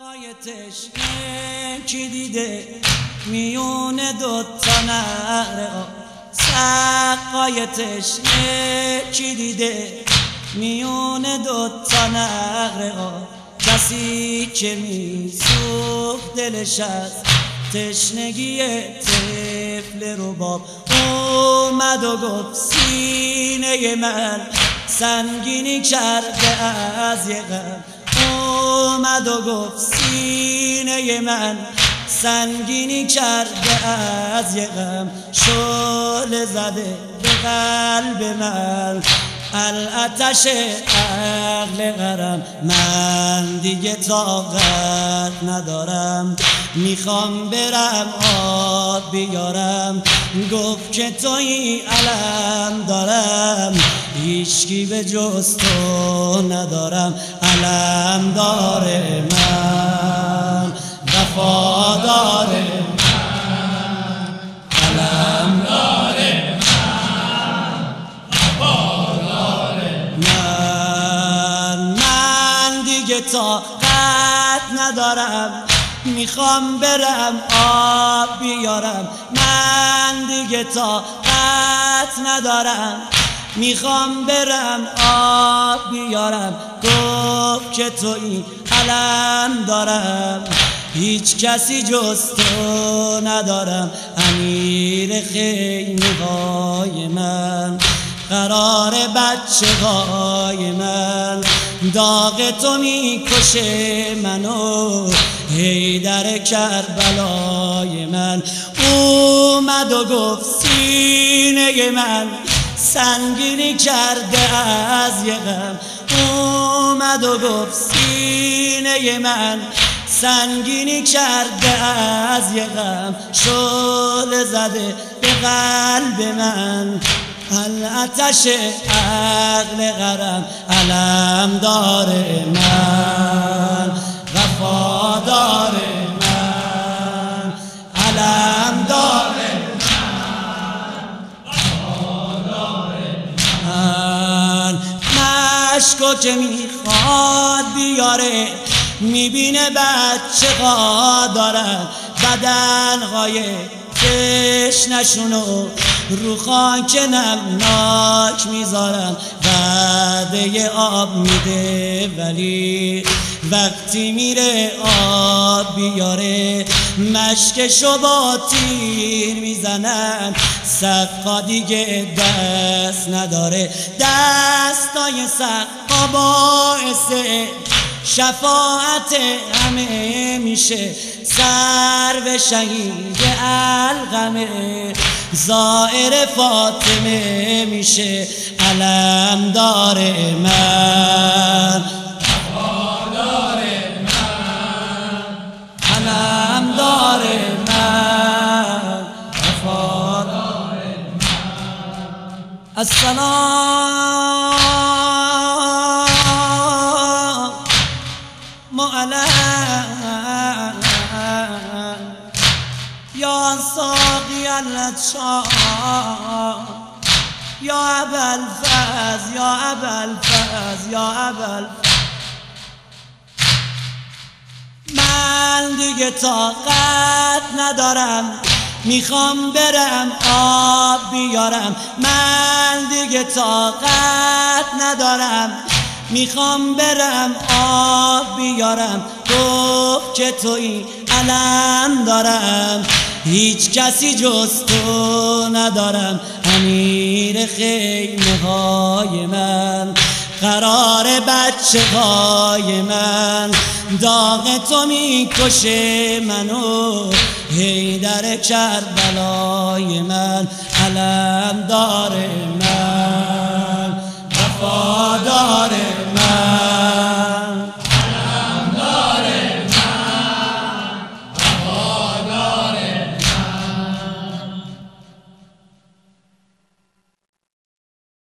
سقای تشنه کی دیده میون دوتا نهر آب. سقای تشنه کی دیده میون دوتا نهر آب. کسی که میسوخت دلش از تشنگی طفل رباب اومد و گفت سینه من سنگینی کرده از یه غم. اومد و گفت سینه من سنگینی کرده از یه غم. شعله زده به قلب من الاتش عقل غرم. من دیگه طاقت ندارم میخوام برم آب بیارم. گفت که تویی علم دارم هیچکی به جز تو ندارم. علم داره من وفادار من. علم داره من وفادار من دیگه طاقت ندارم میخوام برم آب بیارم. من دیگه طاقت ندارم میخوام برم آب بیارم. گفت که تویی علم دارم هیچ کسی جز تو ندارم. امیر خیمه های من قرار بچه های من. داغ تو میکشه منو حیدر کربلای من. اومد و گفت سینه من سنگینی کرده از یه غم. اومد و گفت سینه من سنگینی کرده از یه غم. شعله زده به قلب من الاتش عقل غرم. علم داره من وفادار من. علم داره من وفادار من. مشکو که میخواد بیاره میبینه بچه ها دارن بدنهای تشنشونو رو خاک نمناک میذارن. وعده آب میده ولی وقتی میره آب بیاره مشکشو با تیر میزنن. سقا دیگه دست نداره دستای سقا باعث شفاعت همه میشه. سر به شهید القمه زائر فاطمه میشه. علم داره من وفادار من. علم داره من وفادار من. السلام معلم یا ساقی الاشرار یا ابوالفضل یا ابوالفضل یا ابوالفضل. من دیگه طاقت ندارم میخوام برم آب بیارم. من دیگه طاقت ندارم میخوام برم آب بیارم. گفت که تویی علم دارم هیچ کسی جز تو ندارم. امیر خیمه های من قرار بچه های من. داغ تو میکشه منو حیدر کربلای من. علم داره من وفادار